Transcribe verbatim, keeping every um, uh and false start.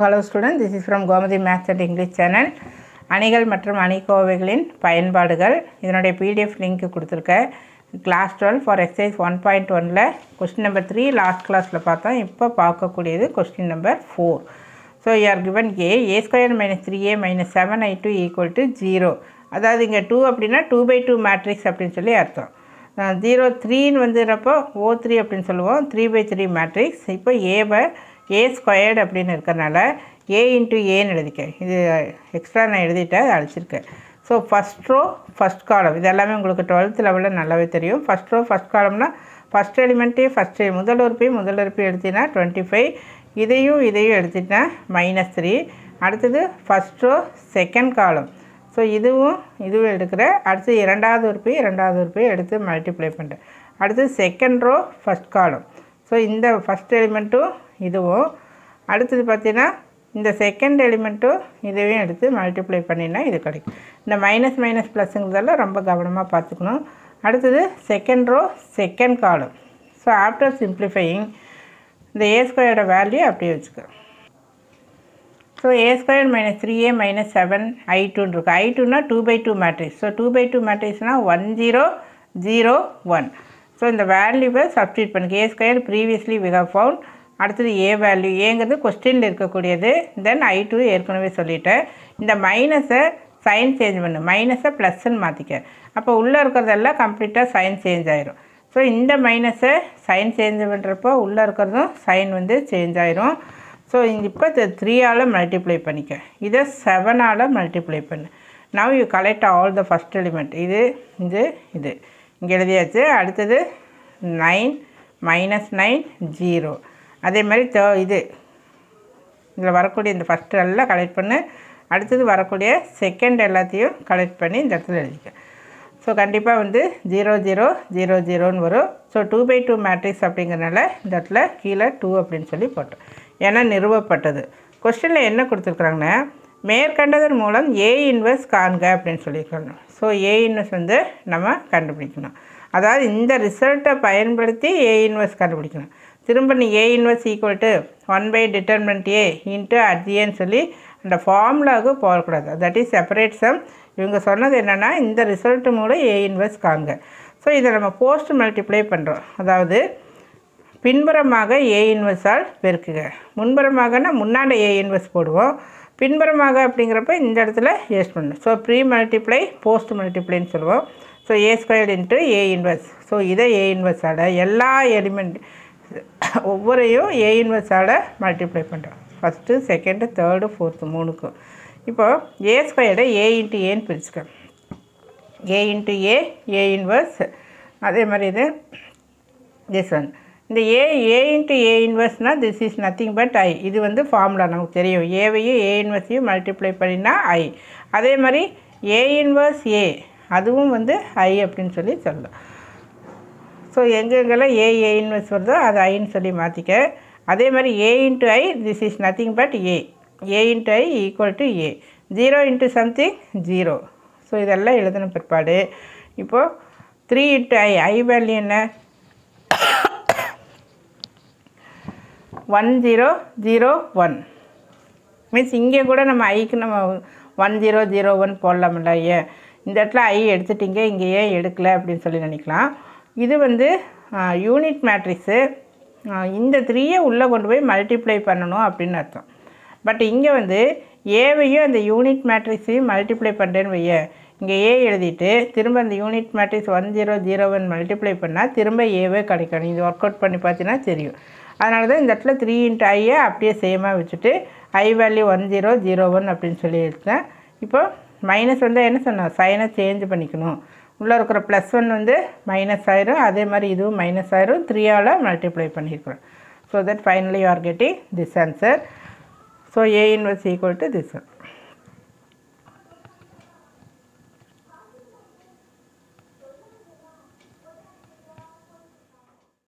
Hello students, this is from Gomathi Maths and English channel. அணிகள் மற்றும் அணிக்கோவைகளின் பயன்பாடுகள் இதனுடைய P D F link கொடுத்திருக்கேன். class twelve for exercise one point one ல question number three last classல பார்த்தோம். இப்போ பார்க்கக்கூடியது question number four. So you are given a a squared minus three a minus seven i two equal to zero. அதாவது இங்க two அப்படினா two by two matrix அப்படினு சொல்லி அர்த்தம். zero three ன்னு வந்தறப்போ O three அப்படினு சொல்லுவோம். three by three matrix. இப்போ a by a squared அப்படினு இருக்கறனால a into a ன்னு எழுதிக்கேன். இது எக்ஸ்ட்ரா நான் எழுதிட்டேன் அழிச்சிருக்கேன். So first row first column இது எல்லாமே உங்களுக்கு டுவெல்த் லெவலில் நல்லாவே தெரியும். ஃபஸ்ட் ரோ ஃபஸ்ட் காலம்னா ஃபஸ்ட் எலிமெண்ட்டே ஃபஸ்ட்டு முதல் உறுப்பையும் முதல் உறுப்பையும் எடுத்தினா டுவெண்ட்டி ஃபைவ் இதையும் இதையும் எடுத்துட்டா மைனஸ் த்ரீ. அடுத்தது first row second column. So இதுவும் இதுவும் எடுக்கிறேன். அடுத்து இரண்டாவது உறுப்பையும் இரண்டாவது உறுப்பையும் எடுத்து மல்டிப்ளை பண்ணுறேன். அடுத்து second row first column. So இந்த ஃபஸ்ட் எலிமெண்ட்டும் இதுவும் அடுத்தது பார்த்தீங்கன்னா இந்த செகண்ட் எலிமெண்ட்டும் இதையும் எடுத்து மல்டிப்ளை பண்ணினா இது கிடைக்கும். இந்த மைனஸ் மைனஸ் ப்ளஸ்ங்கிறதெல்லாம் ரொம்ப கவனமாக பார்த்துக்கணும். அடுத்தது second row second column. So after simplifying இந்த ஏ ஸ்கொயரோட வேல்யூ அப்படியே வச்சுக்கோ. So A square minus three A minus seven I டூன்னு இருக்குது. ஐ டூனா two by two matrix. So two by two மேட்ரிக்ஸ்னால் one zero zero one. So இந்த வேல்யூவை சப்ஸ்டியூட் பண்ணுங்க. A square previously we have found. அடுத்தது ஏ வேல்யூ ஏங்கிறது கொஸ்டினில் இருக்கக்கூடியது. தென் ஐ டூ ஏற்கனவே சொல்லிட்டேன். இந்த மைனஸை சைன் சேஞ்ச் பண்ணு, மைனஸை ப்ளஸ்ன்னு மாற்றிக்க. அப்போ உள்ளே இருக்கிறதெல்லாம் கம்ப்ளீட்டாக சைன் சேஞ்ச் ஆயிரும். ஸோ இந்த மைனஸை சைன் சேஞ்ச் பண்ணுறப்போ உள்ளே இருக்கிறதும் சைன் வந்து சேஞ்ச் ஆயிரும். ஸோ இப்போ த்ரீயால் மல்டிப்ளை பண்ணிக்க, இதை செவனால் மல்டிப்ளை பண்ணு. Now you collect all the first element. இது இது இது இங்கே எழுதியாச்சு. அடுத்தது நைன் மைனஸ் நைன் ஜீரோ. அதே மாதிரி தே இது இதில் வரக்கூடிய இந்த ஃபஸ்ட்டு எல்லாம் கலெக்ட் பண்ணு. அடுத்தது வரக்கூடிய செகண்ட் எல்லாத்தையும் கலெக்ட் பண்ணி இந்த இடத்துல எழுதிக்க. ஸோ கண்டிப்பாக வந்து ஜீரோ ஜீரோ ஜீரோ ஜீரோன்னு வரும். So two by two matrix அப்படிங்கிறனால இந்த இடத்துல கீழே டூ அப்படின்னு சொல்லி போட்டோம். ஏன்னா நிறுவப்பட்டது. கொஸ்டினில் என்ன கொடுத்துருக்குறாங்கன்னா மேற்கண்டதன் மூலம் ஏ இன்வெர்ஸ் காண்க அப்படின்னு சொல்லியிருக்காங்க. ஸோ ஏ இன்வெர்ஸ் வந்து நம்ம கண்டுபிடிக்கணும். அதாவது இந்த ரிசல்ட்டை பயன்படுத்தி ஏ இன்வெர்ஸ் கண்டுபிடிக்கணும். திரும்ப நீ A inverse equal to one by determinant A into அட்ஜின்னு சொல்லி அந்த ஃபார்முலாவுக்கு போகக்கூடாது. That is separate sum. இவங்க சொன்னது என்னென்னா இந்த ரிசல்ட்டு மூலம் ஏ இன்வெர்ஸ் காண்க. ஸோ இதை நம்ம போஸ்ட் மல்டிப்ளை பண்ணுறோம். அதாவது பின்புறமாக ஏ இன்வெர்ஸால் பெருக்குக. முன்புறமாகனா முன்னாடி ஏ இன்வெர்ஸ் போடுவோம். பின்புறமாக அப்படிங்கிறப்ப இந்த இடத்துல யூஸ் பண்ணணும். ஸோ ப்ரீ மல்டிப்ளை போஸ்ட் மல்டிப்ளைன்னு சொல்லுவோம். So A square into A inverse. So இதை ஏ இன்வெர்ஸால் எல்லா எலிமெண்ட் ஒவ்வொரையும் ஏ இன்வெர்ஸால் மல்டிப்ளை பண்ணுறோம். ஃபஸ்ட்டு செகண்டு தேர்டு ஃபோர்த்து மூணுக்கும். இப்போது ஏ ஸ்கொயர்டை ஏ இன்ட்டு ஏன்னு பிரிச்சுக்க. ஏ இன்ட்டு ஏ ஏ இன்வெர்ஸ். அதே மாதிரி இது திஸ் ஒன். இந்த ஏ ஏ இன்ட்டு ஏ இன்வெர்ஸ்னால் this is nothing but I. இது வந்து ஃபார்முலா நமக்கு தெரியும். ஏவையும் ஏ இன்வெர்ஸையும் மல்டிப்ளை பண்ணினா ஐ. அதே மாதிரி ஏ இன்வெர்ஸ் ஏ அதுவும் வந்து ஐ அப்படின்னு சொல்லி சொல்லலாம். ஸோ எங்கெங்கெல்லாம் ஏ ஏ இன்வெர்ஸ் வருதோ அது ஐன்னு சொல்லி மாற்றிக்க. அதே மாதிரி A into I this is nothing but A. A into I equal to A. Zero into something zero. So இதெல்லாம் எழுதின பிற்பாடு இப்போது three into I I value என்ன one zero zero one. Means இங்கே கூட நம்ம ஐக்கு நம்ம ஒன் ஜீரோ ஜீரோ ஒன் போடலாம்ல. ஏன் இந்த இடத்துல ஐ எடுத்துட்டிங்க இங்கே ஏன் எடுக்கலை அப்படின்னு சொல்லி நினைக்கலாம். இது வந்து யூனிட் மேட்ரிக்ஸு. இந்த த்ரீயை உள்ளே கொண்டு போய் மல்டிப்ளை பண்ணணும் அப்படின்னு அர்த்தம். பட் இங்கே வந்து ஏவையும் அந்த யூனிட் மேட்ரிக்ஸையும் மல்டிப்ளை பண்ணுறேன்னு வைய. இங்கே ஏ எழுதிட்டு திரும்ப அந்த unit matrix one zero zero one multiply பண்ணால் திரும்ப ஏவே கிடைக்கணும். இது ஒர்க் அவுட் பண்ணி பார்த்தீங்கன்னா தெரியும். அதனால தான் இந்த இடத்துல த்ரீ இன்ட்டு ஐயை அப்படியே சேமாக வச்சுட்டு I value one zero zero one அப்படின்னு சொல்லி எடுத்தேன். இப்போ மைனஸ் வந்து என்ன சொன்னோம், சைனை சேஞ்ச் பண்ணிக்கணும். உள்ளே இருக்கிற ப்ளஸ் ஒன் வந்து மைனஸ் ஆயிரும். அதே மாதிரி இதுவும் மைனஸ் ஆயிரும். த்ரீயால் மல்டிப்ளை பண்ணியிருக்கிறோம். So that finally you are getting this answer. So A inverse equal to this one.